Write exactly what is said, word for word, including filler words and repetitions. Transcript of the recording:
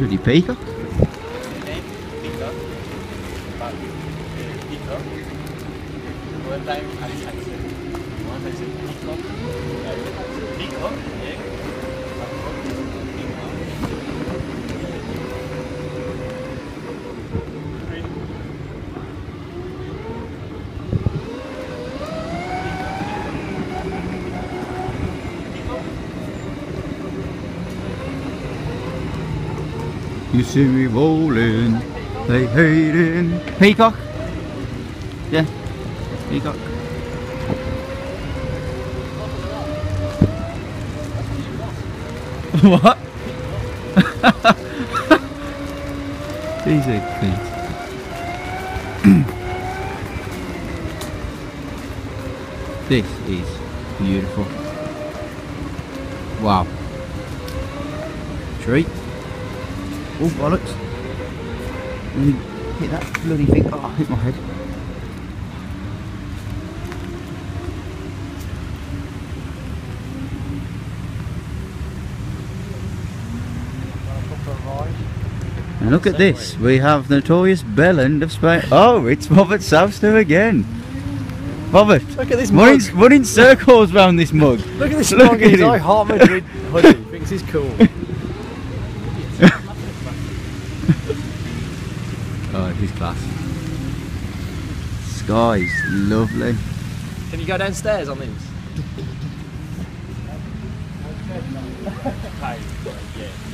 Bloody peacock. One time I, I said, once I said peacock, I peacock, yeah. You see me rolling, they hating. Peacock? Yeah, peacock. What? Easy, Pete. This is beautiful. Wow. Tree. Oh, bollocks. Let me hit that bloody thing. Oh, hit my head. And look at this, we have the notorious bell end of Spain. Oh, it's Robert Souster again. Robert, look at this running, mug. running circles round this mug. Look at this Look mug at in his him. I Heart Madrid hoodie. Thinks he's cool. Oh, he's class. Sky's lovely. Can you go downstairs on these? Yeah.